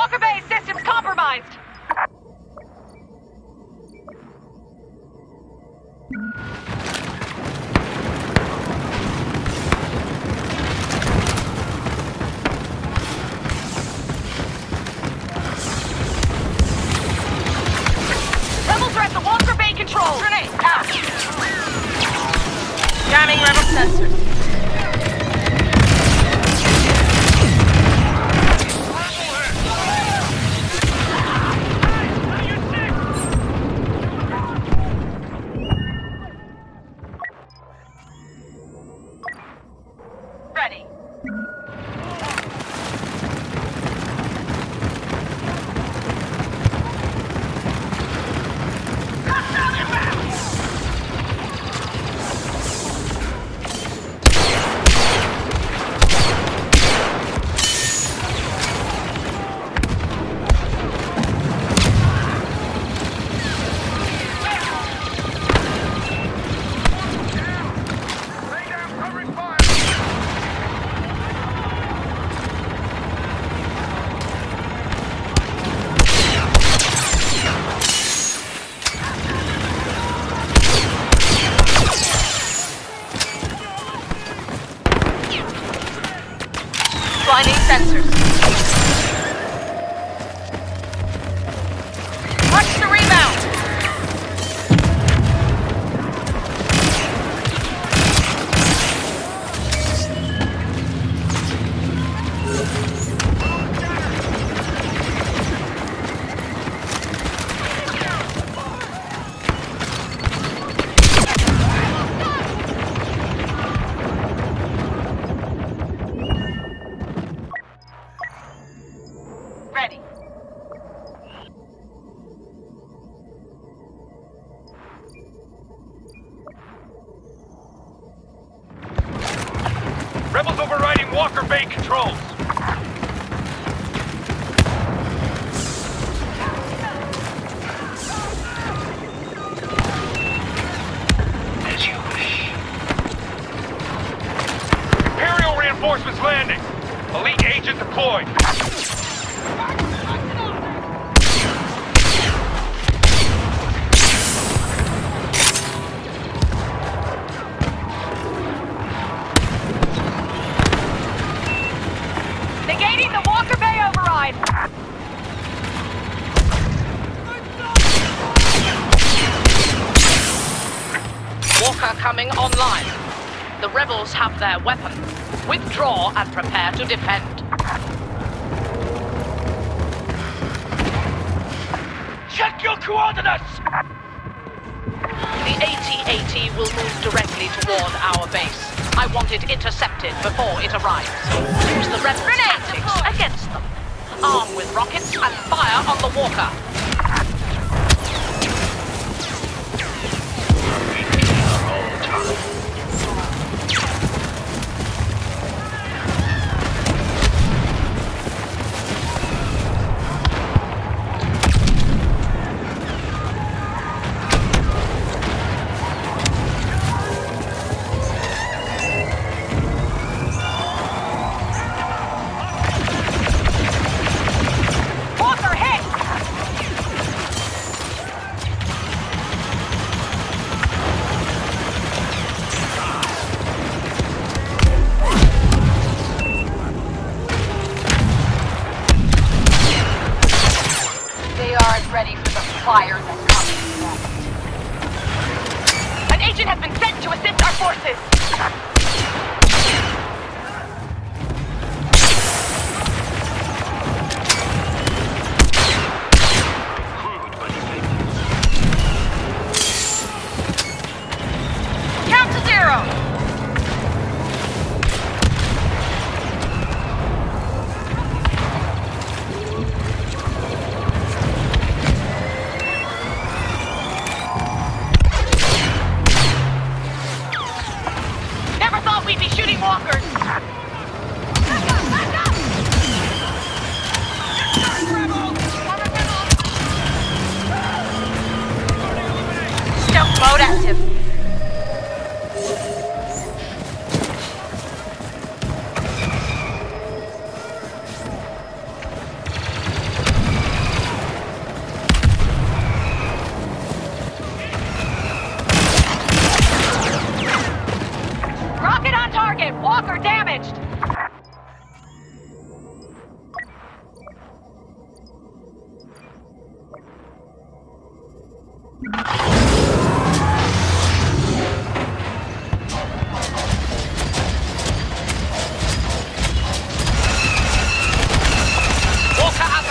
Walker Bay system's compromised! Rebels are at the Walker Bay control! Grenade! Out! Jamming rebel sensors. Ready. Blinding sensors. Watch the rebound. Ready. Rebels overriding Walker Bay controls. As you wish. Imperial reinforcements landing. Elite agent deployed. Negating the Walker Bay override! Walker coming online. The rebels have their weapon. Withdraw and prepare to defend. Check your coordinates! The AT-AT will move directly toward our base. I want it intercepted before it arrives. Use the rebel tactics against them. Arm with rockets and fire on the Walker. Walker hit! They aren't ready for the fire that's coming next. An agent has been sent to assist our forces! Count to 0!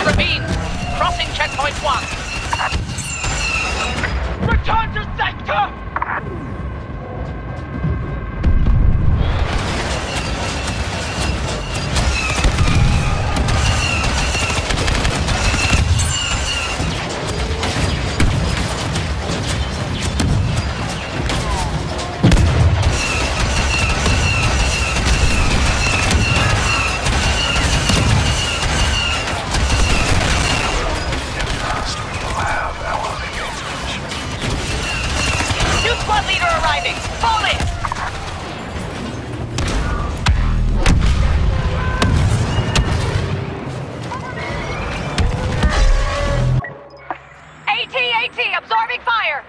the ravine. Crossing checkpoint 1. Return to sector! Squad leader arriving! Fall in! AT, absorbing fire!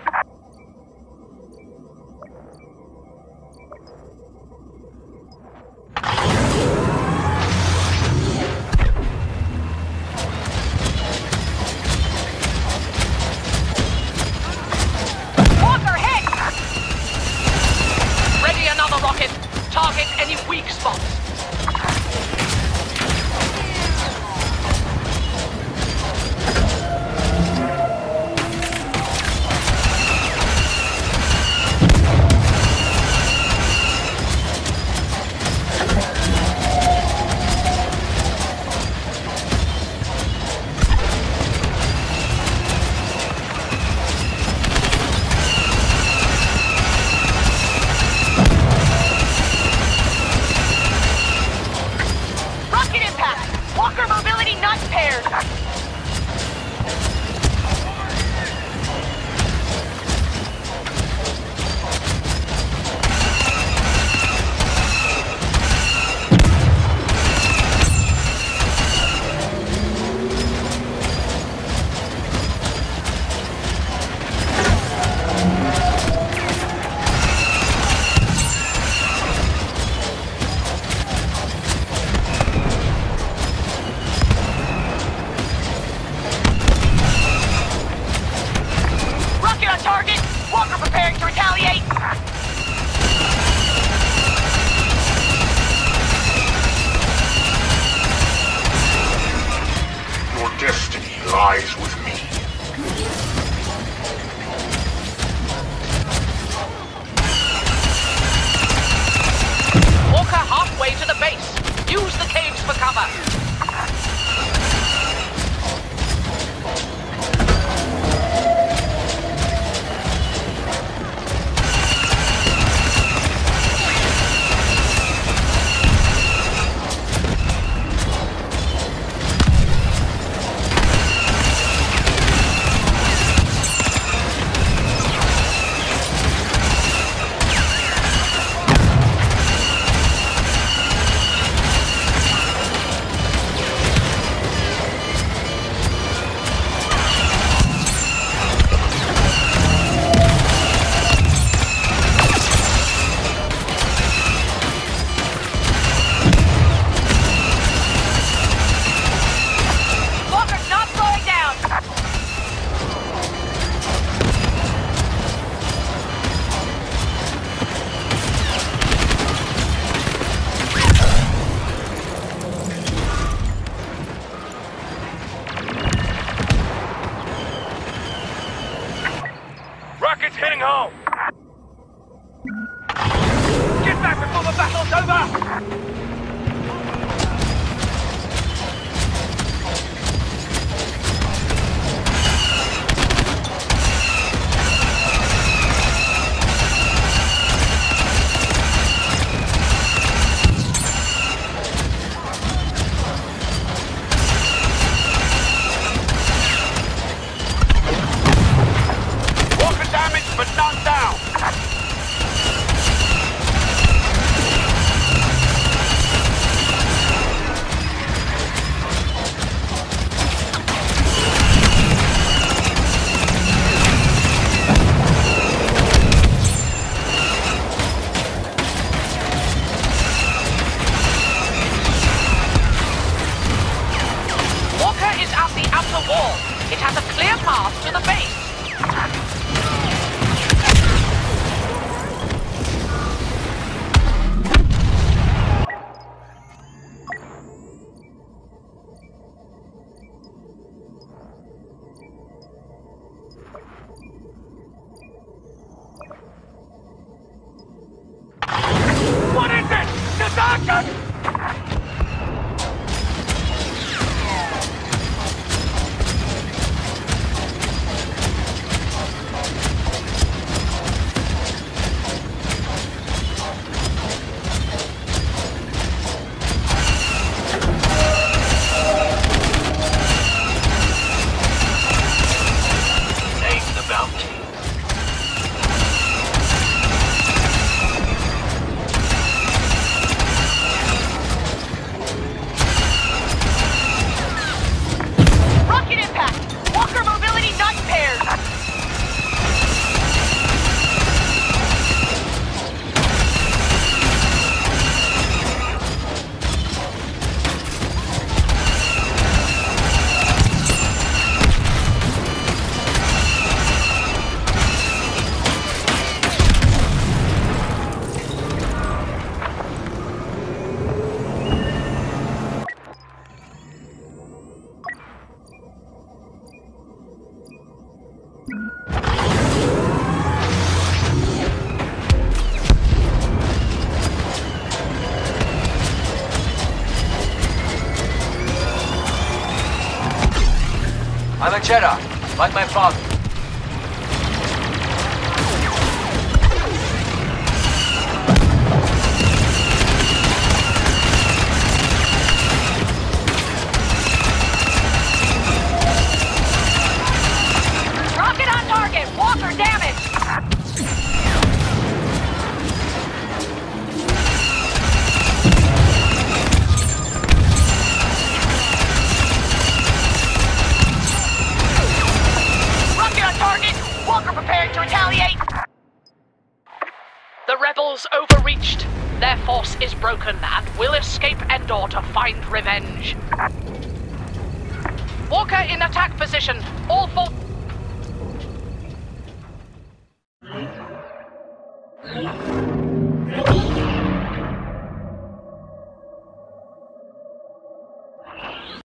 Target any weak spots. lies with me. Walker halfway to the base. Use the caves for cover. Rockets hitting home! Get back before the battle's over! But not down! Walker is at the outer wall. It has a clear path to the base. I'm a Jedi, like my father. Rocket on target! Walker damaged! Rocket on target! Walker preparing to retaliate! The rebels overreached. Their force is broken and will escape Endor to find revenge. Walker in attack position. All four...